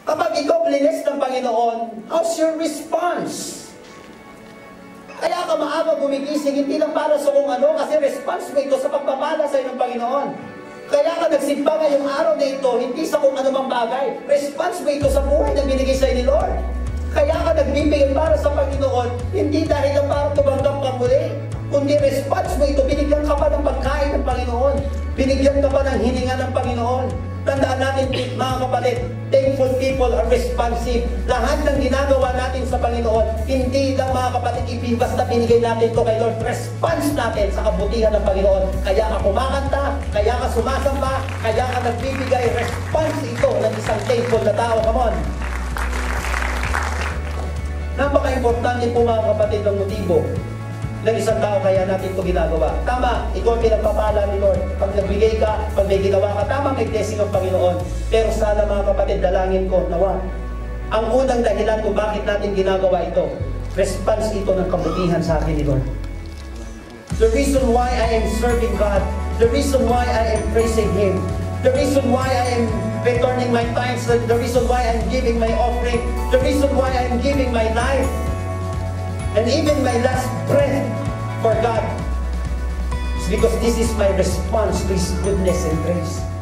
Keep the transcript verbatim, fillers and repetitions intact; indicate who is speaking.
Speaker 1: Kapag ikaw blines ng Panginoon, how's your response? Kaya ka maaga gumigising, hindi lang para sa kung ano, kasi response mo ito sa pagpapala sa'yo ng Panginoon. Kaya ka nagsimba ngayong araw na ito, hindi sa kung ano mang bagay. Response mo ito sa buhay na binigay sa'yo ni Lord. Kaya ka nagbibigay para sa Panginoon, hindi dahil lang para tumanggap ka muli, kundi response mo ito, binigyan ka pa ng pagkain ng Panginoon. Binigyan ka pa ng hininga ng Panginoon. Tandaan natin, mga kapatid, thankful people are responsive. Lahat ng ginagawa natin sa Panginoon, hindi lang mga kapatid, ibig basta binigay natin ito kay Lord. Response natin sa kabutihan ng Panginoon. Kaya ka kumakanta, kaya ka sumasamba, kaya ka nagbibigay. Response ito ng isang thankful na tao. Come on. Napaka-importante po mga kapatid ng motibo ng isang tao kaya natin ito ginagawa. Tama, ikaw ang pinagpapala ni Lord. Pag nagbigay ka, pag may ginawa ka, tama, may blessing ang Panginoon. Pero sana mga kapatid, dalangin ko, nawa, ang unang dahilan kung bakit natin ginagawa ito, response ito ng kabutihan sa akin ni Lord. The reason why I am serving God, the reason why I am praising Him, the reason why I am returning my tithes, the reason why I am giving my offering, the reason why I am giving my life, and even my last breath for God, is because this is my response to His goodness and grace.